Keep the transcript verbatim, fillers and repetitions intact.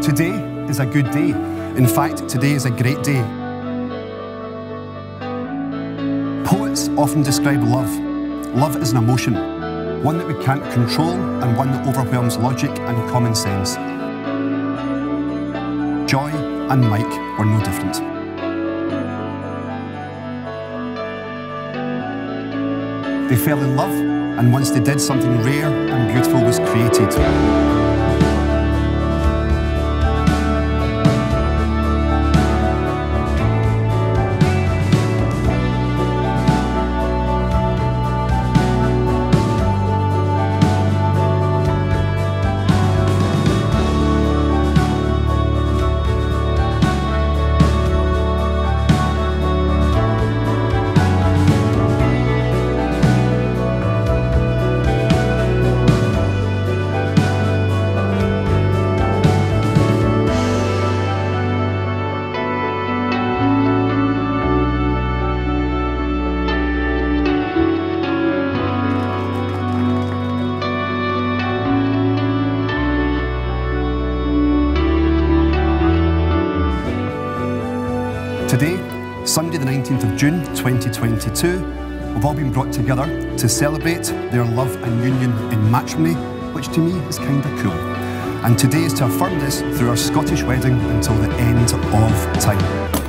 Today is a good day. In fact, today is a great day. Poets often describe love. Love is an emotion, one that we can't control and one that overwhelms logic and common sense. Joy and Mike were no different. They fell in love, and once they did, something rare and beautiful was created. Today, Sunday the nineteenth of June twenty twenty-two, we've all been brought together to celebrate their love and union in matrimony, which to me is kinda cool. And today is to affirm this through our Scottish wedding until the end of time.